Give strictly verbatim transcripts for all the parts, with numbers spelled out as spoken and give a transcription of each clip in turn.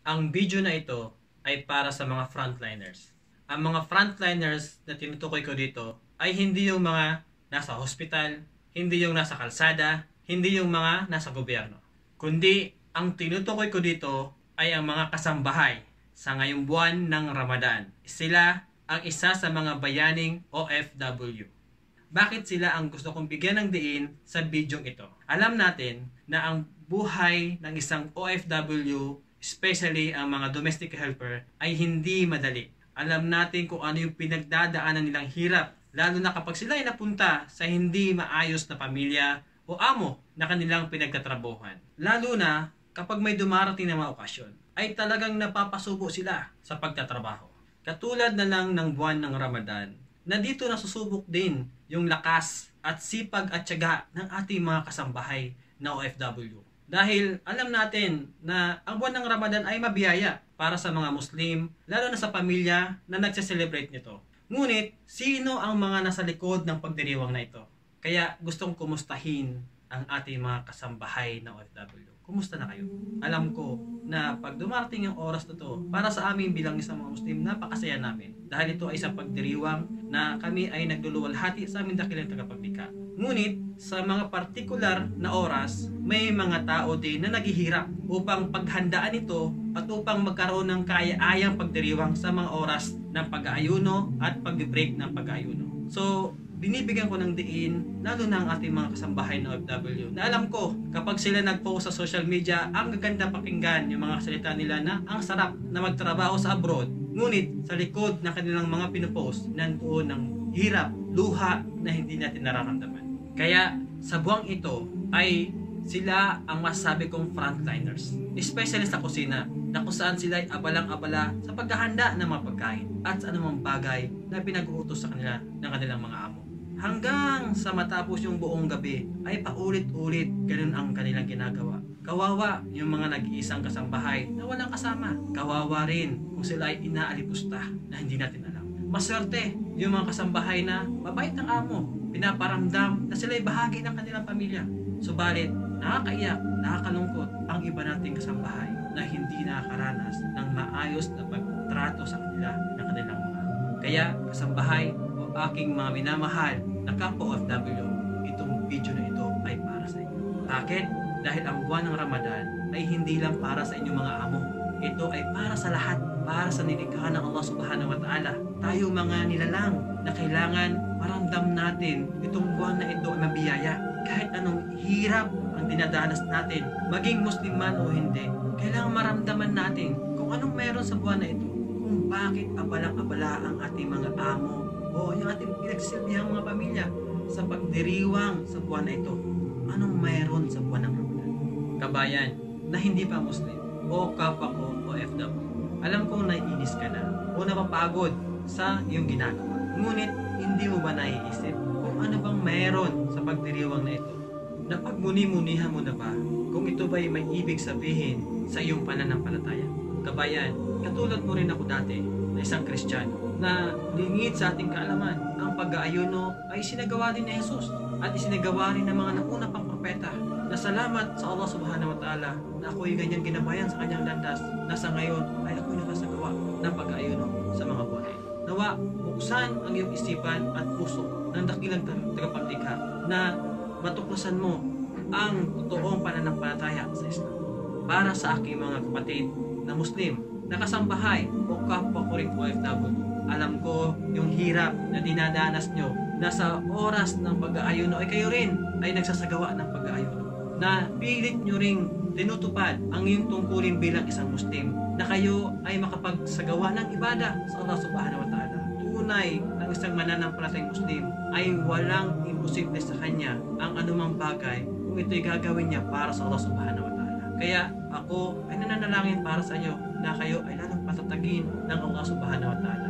Ang video na ito ay para sa mga frontliners. Ang mga frontliners na tinutukoy ko dito ay hindi yung mga nasa hospital, hindi yung nasa kalsada, hindi yung mga nasa gobyerno. Kundi ang tinutukoy ko dito ay ang mga kasambahay sa ngayong buwan ng Ramadan. Sila ang isa sa mga bayaning O F W. Bakit sila ang gusto kong bigyan ng diin sa bidyong ito? Alam natin na ang buhay ng isang O F W, especially ang mga domestic helper, ay hindi madali. Alam natin kung ano yung pinagdadaanan nilang hirap, lalo na kapag sila ay napunta sa hindi maayos na pamilya o amo na kanilang pinagtatrabuhan. Lalo na kapag may dumarating na mga okasyon, ay talagang napapasubo sila sa pagtatrabaho. Katulad na lang ng buwan ng Ramadan, na dito nasusubok din yung lakas at sipag at tiyaga ng ating mga kasambahay na O F W. Dahil alam natin na ang buwan ng Ramadan ay mabiyaya para sa mga Muslim, lalo na sa pamilya na nagse-celebrate nito. Ngunit, sino ang mga nasa likod ng pagdiriwang na ito? Kaya gustong kumustahin ang ating mga kasambahay na O F W. Kumusta na kayo? Alam ko na pag dumarating yung oras na to, para sa amin bilang isang mga Muslim, napakasaya namin. Dahil ito ay isang pagdiriwang na kami ay nagluluwalhati sa aming dakilang tagapaglikha. Ngunit, sa mga partikular na oras, may mga tao din na naghihirap upang paghandaan ito at upang magkaroon ng kaya-ayang pagdiriwang sa mga oras ng pag-aayuno at pag-break ng pag-aayuno. So, binibigyan ko ng diin, lalo na ang ating mga kasambahay na O F W, na alam ko, kapag sila nag-post sa social media, ang gaganda pakinggan yung mga salita nila na ang sarap na magtrabaho sa abroad. Ngunit, sa likod ng kanilang mga pinupost, nandoon ng hirap, luha na hindi natin nararamdaman. Kaya, sa buwang ito, ay sila ang masasabi kong frontliners, especially sa kusina, na kung saan sila ay abalang-abala sa paghahanda ng mga pagkain at sa anumang bagay na pinag-uutos sa kanila ng kanilang mga amo. Hanggang sa matapos yung buong gabi ay paulit-ulit ganun ang kanilang ginagawa. Kawawa yung mga nag-iisang kasambahay na walang kasama. Kawawa rin kung sila ay inaalipusta na hindi natin alam. Maswerte yung mga kasambahay na mabait ng amo, pinaparamdam na sila ay bahagi ng kanilang pamilya. Subalit, nakakaiyak, nakakalungkot ang iba nating kasambahay na hindi nakakaranas ng maayos na pagtrato sa kanila ng kanilang mga amo. Kaya, kasambahay o aking mga minamahal na kapwa O F W, itong video na ito ay para sa inyo. Bakit? Dahil ang buwan ng Ramadan ay hindi lang para sa inyong mga amo. Ito ay para sa lahat, para sa nilikha ng Allah Subhanahu wa Ta'ala. Tayo mga nilalang na kailangan maramdam natin itong buwan na ito ay mabiyaya. Kahit anong hirap ang dinadanas natin, maging Muslim man o hindi, kailangan maramdaman natin kung anong meron sa buwan na ito. Kung bakit abalang-abala ang ating mga amo o yung ating pinagsilbihang mga pamilya sa pagdiriwang sa buwan na ito. Anong mayroon sa buwan ng Ramadan? Kabayan na hindi pa Muslim o kapwa ko O F W, alam kong naiinis ka na o napapagod sa iyong ginagawa. Ngunit hindi mo ba naiisip kung ano bang mayroon sa pagdiriwang na ito? Napagmuni-munihan mo na ba kung ito ba'y may ibig sabihin sa iyong pananampalataya? Kabayan, katulad mo rin ako dati na isang Kristiyano na lingid sa ating kaalaman, ang pag-aayuno ay isinagawa din ni Jesus at isinagawa rin ng mga nauna pang propeta na salamat sa Allah Subhanahu wa Ta'ala na ako'y ganyan ginabayan sa kanyang landas na sa ngayon ay ako'y nakasagawa ng pag-aayuno sa mga buwan na ito. Nawa, buksan ang iyong isipan at puso ng dakilang tagapaglikha na matuklasan mo ang totoong pananampalataya sa Islam. Para sa aking mga kapatid na Muslim, na kasambahay o kapwa ko rin O F W, alam ko yung hirap na dinadanas nyo na sa oras ng pag-aayuno ay kayo rin ay nagsasagawa ng pag-aayuno. Na pilit nyo ring tinutupad ang iyong tungkulin bilang isang Muslim na kayo ay makapagsagawa ng ibada sa Allah Subhanahu wa Ta'ala. Tunay ng isang mananampalatayang Muslim ay walang imposible sa kanya ang anumang bagay kung ito'y gagawin niya para sa Allah Subhanahu wa Ta'ala. Kaya ako ay nananalangin para sa inyo na kayo ay lalong patatagin ng Allah Subhanahu wa Ta'ala.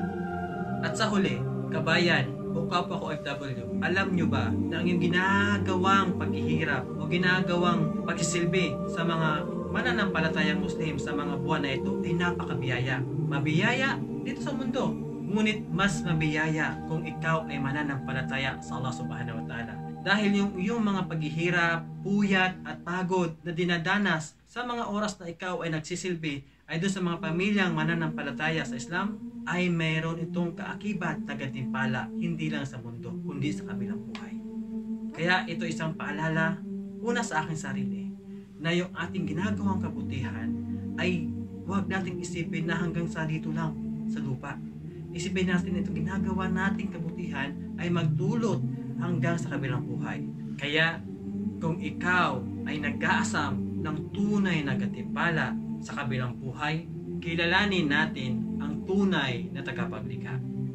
At sa huli, kabayan o kapwa ko O F W, alam nyo ba na ang yung ginagawang paghihirap o ginagawang pagsisilbi sa mga mananampalatayang Muslim sa mga buwan na ito ay napakabiyaya. Mabiyaya dito sa mundo, ngunit mas mabiyaya kung ikaw ay mananampalataya sa Allah Subhanahu wa Ta'ala. Dahil yung iyong mga paghihirap, puyat at pagod na dinadanas sa mga oras na ikaw ay nagsisilbi ay doon sa mga pamilyang mananampalataya sa Islam, ay mayroon itong kaakibat na gantimpala, hindi lang sa mundo, kundi sa kabilang buhay. Kaya ito isang paalala, una sa aking sarili, na yung ating ginagawang kabutihan ay huwag nating isipin na hanggang sa dito lang, sa lupa. Isipin natin itong ginagawa nating kabutihan ay magdulot hanggang sa kabilang buhay. Kaya kung ikaw ay nag-aasam ng tunay na gantimpala sa kabilang buhay, kilalanin natin ang tunay na tagapaglikha.